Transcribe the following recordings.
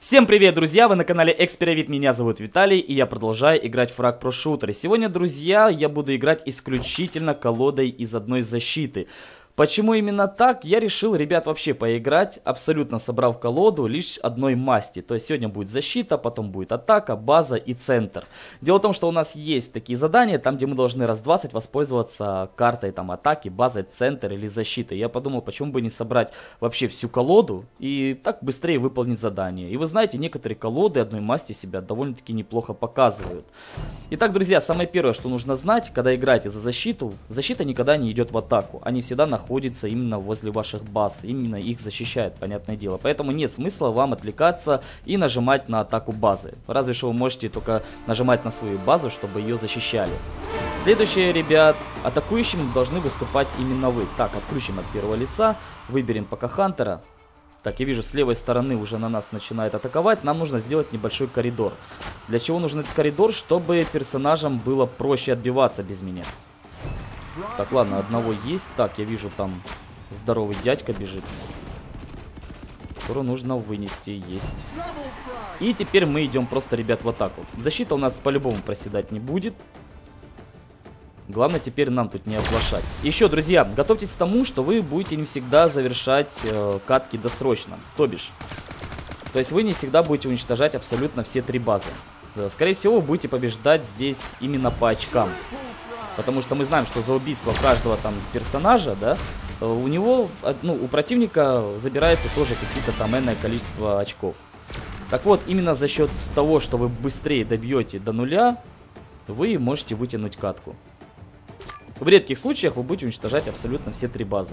Всем привет, друзья! Вы на канале Эксперовид, меня зовут Виталий, и я продолжаю играть в Frag Pro Shooter. Сегодня, друзья, я буду играть исключительно колодой из одной защиты. Почему именно так? Я решил, ребят, вообще поиграть, абсолютно собрав колоду лишь одной масти. То есть сегодня будет защита, потом будет атака, база и центр. Дело в том, что у нас есть такие задания, там где мы должны раз 20 воспользоваться картой там атаки, базой, центр или защиты. Я подумал, почему бы не собрать вообще всю колоду и так быстрее выполнить задание. И вы знаете, некоторые колоды одной масти себя довольно-таки неплохо показывают. Итак, друзья, самое первое, что нужно знать, когда играете за защиту, защита никогда не идет в атаку. Они всегда находятся именно возле ваших баз, именно их защищает, понятное дело. Поэтому нет смысла вам отвлекаться и нажимать на атаку базы. Разве что вы можете только нажимать на свою базу, чтобы ее защищали. Следующее, ребят, атакующими должны выступать именно вы. Так, отключим от первого лица, выберем пока Хантера. Так, я вижу, с левой стороны уже на нас начинает атаковать. Нам нужно сделать небольшой коридор. Для чего нужен этот коридор? Чтобы персонажам было проще отбиваться без меня. Так, ладно, одного есть. Так, я вижу, там здоровый дядька бежит, которого нужно вынести. Есть. И теперь мы идем просто, ребят, в атаку. Защита у нас по-любому проседать не будет. Главное теперь нам тут не оплошать. Еще, друзья, готовьтесь к тому, что вы будете не всегда завершать катки досрочно. То бишь, то есть вы не всегда будете уничтожать абсолютно все три базы. Скорее всего, вы будете побеждать здесь именно по очкам. Потому что мы знаем, что за убийство каждого там персонажа, да, у него, ну, у противника забирается тоже какие-то там энное количество очков. Так вот, именно за счет того, что вы быстрее добьете до нуля, вы можете вытянуть катку. В редких случаях вы будете уничтожать абсолютно все три базы.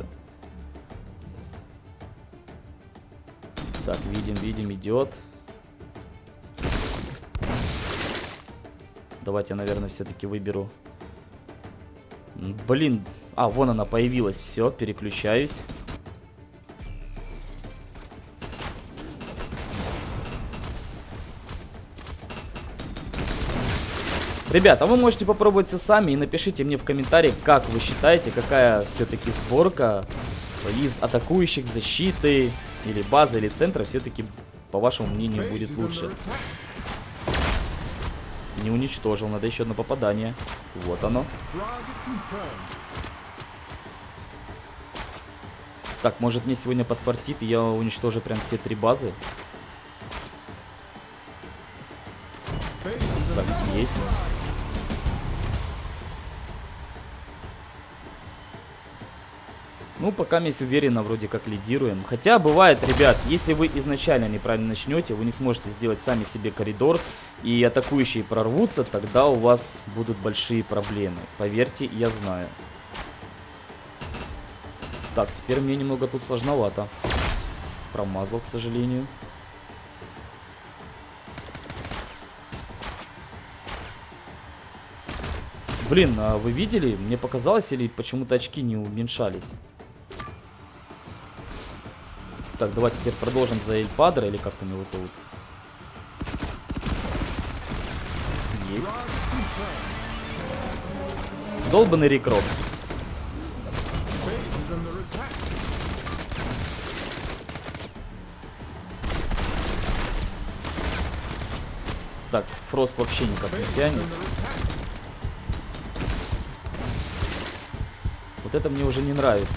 Так, видим, идет. Давайте я, наверное, все-таки выберу. Блин, вон она появилась, все, переключаюсь. Ребята, вы можете попробовать все сами и напишите мне в комментариях, как вы считаете, какая все-таки сборка из атакующих, защиты, или базы, или центра все-таки, по вашему мнению, будет лучше. Не уничтожил, надо еще одно попадание. Вот оно. Так, может мне сегодня подфартит, и я уничтожу прям все три базы. Так, есть. Ну, пока мы уверенно вроде как лидируем. Хотя бывает, ребят, если вы изначально неправильно начнете, вы не сможете сделать сами себе коридор, и атакующие прорвутся, тогда у вас будут большие проблемы. Поверьте, я знаю. Так, теперь мне немного тут сложновато. Промазал, к сожалению. Блин, а вы видели? Мне показалось, или почему-то очки не уменьшались? Так, давайте теперь продолжим за Эль Падре, или как там его зовут. Есть. Долбанный Рик Рок. Так, Фрост вообще никак не тянет. Вот это мне уже не нравится.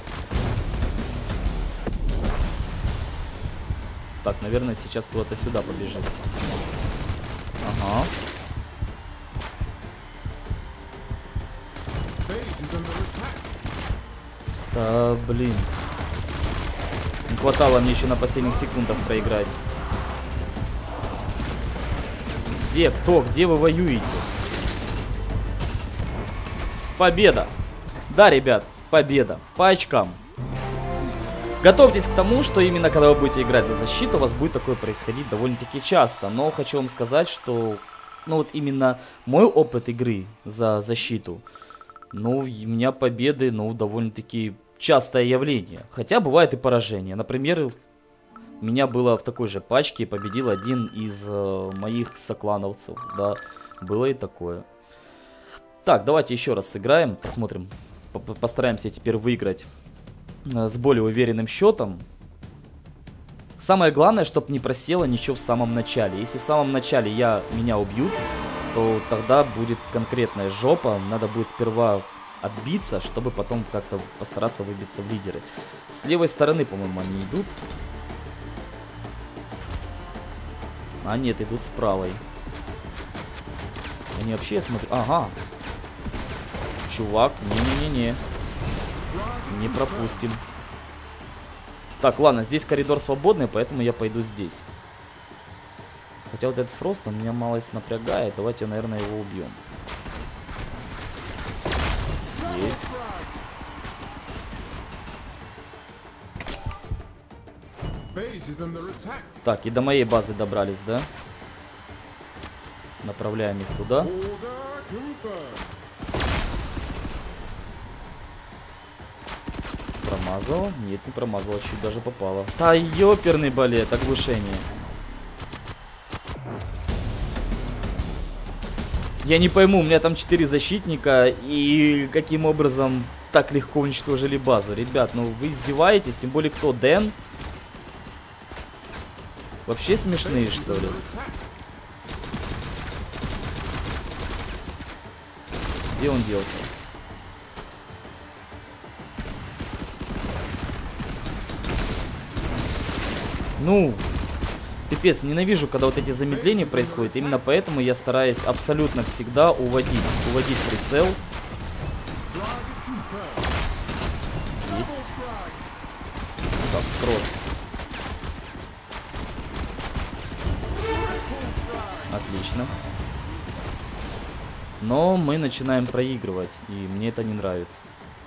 Так, наверное, сейчас куда-то сюда побежит. Ага. Да, блин. Не хватало мне еще на последних секундах проиграть. Где? Кто? Где вы воюете? Победа! Да, ребят, победа. По очкам. Готовьтесь к тому, что именно когда вы будете играть за защиту, у вас будет такое происходить довольно-таки часто. Но хочу вам сказать, что, ну вот именно мой опыт игры за защиту, ну, у меня победы, ну, довольно-таки частое явление. Хотя бывает и поражение. Например, у меня было в такой же пачке, победил один из моих соклановцев. Да, было и такое. Так, давайте еще раз сыграем, посмотрим. Постараемся теперь выиграть с более уверенным счетом. Самое главное, чтобы не просело ничего в самом начале. Если в самом начале меня убьют, то тогда будет конкретная жопа. Надо будет сперва отбиться, чтобы потом как-то постараться выбиться в лидеры. С левой стороны, по-моему, они идут. А нет, идут с правой. Они вообще, я смотрю... Ага. Чувак, не-не-не-не. Не пропустим. Так, ладно, здесь коридор свободный, поэтому я пойду здесь. Хотя вот этот Фрост, он меня малость напрягает. Давайте, наверное, его убьем. Есть. Так, и до моей базы добрались, да? Направляем их туда. Промазал? Нет, не промазал, чуть даже попало. Да, ёперный балет, оглушение. Я не пойму, у меня там 4 защитника, и каким образом так легко уничтожили базу. Ребят, ну вы издеваетесь, тем более кто, Дэн? Вообще смешные, что ли? Где он делся? Ну, пипец, ненавижу, когда вот эти замедления происходят. Именно поэтому я стараюсь абсолютно всегда уводить прицел. Есть. Так, Фрост. Отлично. Но мы начинаем проигрывать, и мне это не нравится.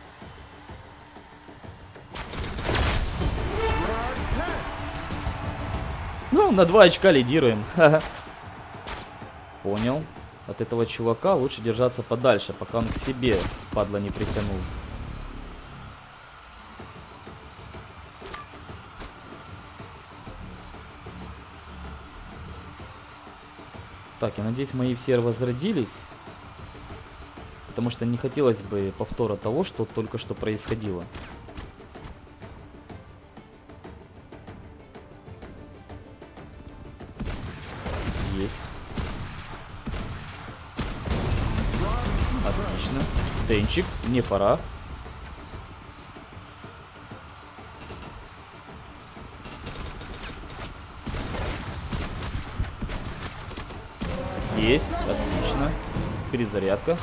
Ну, на 2 очка лидируем. Понял. От этого чувака лучше держаться подальше, пока он к себе, падла, не притянул. Так, я надеюсь, мои все возродились. Потому что не хотелось бы повтора того, что только что происходило. Есть. Отлично. Денчик, мне пора. Есть, отлично. Перезарядка.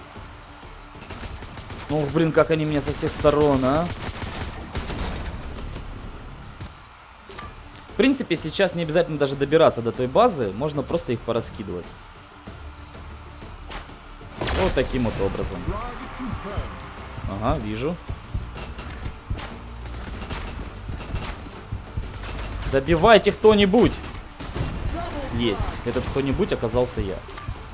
Ох, блин, как они меня со всех сторон, а. В принципе, сейчас не обязательно даже добираться до той базы. Можно просто их пораскидывать. Вот таким вот образом. Ага, вижу. Добивайте кто-нибудь. Есть. Этот кто-нибудь оказался я.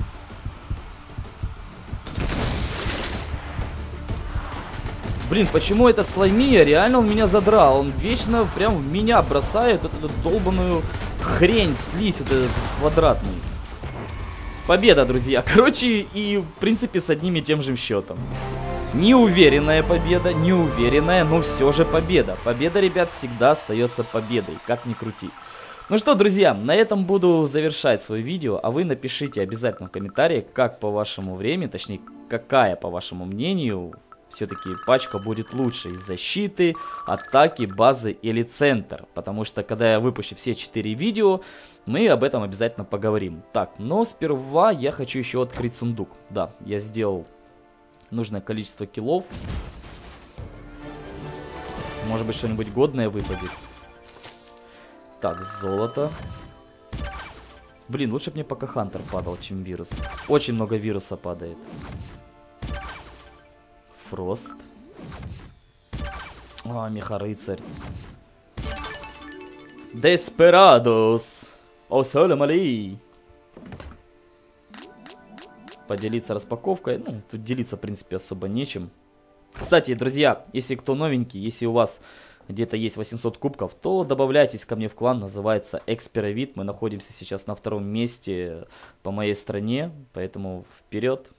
Блин, почему этот Слаймия? Реально он меня задрал. Он вечно прям в меня бросает вот эту долбаную хрень, слизь вот этот квадратный. Победа, друзья. Короче, и в принципе с одним и тем же счетом. Неуверенная победа, неуверенная, но все же победа. Победа, ребят, всегда остается победой, как ни крути. Ну что, друзья, на этом буду завершать свое видео, а вы напишите обязательно в комментариях, как по вашему времени, точнее, какая, по вашему мнению, все-таки пачка будет лучше из защиты, атаки, базы или центр. Потому что, когда я выпущу все 4 видео, мы об этом обязательно поговорим. Так, но сперва я хочу еще открыть сундук. Да, я сделал нужное количество киллов. Может быть, что-нибудь годное выпадет. Так, золото. Блин, лучше бы мне пока Хантер падал, чем вирус. Очень много вируса падает. Фрост. А, меха-рыцарь. Деспирадос. О, салям алей. Поделиться распаковкой. Ну, тут делиться, в принципе, особо нечем. Кстати, друзья, если кто новенький, если у вас где-то есть 800 кубков, то добавляйтесь ко мне в клан, называется Эксперовит. Мы находимся сейчас на 2-м месте по моей стране, поэтому вперед.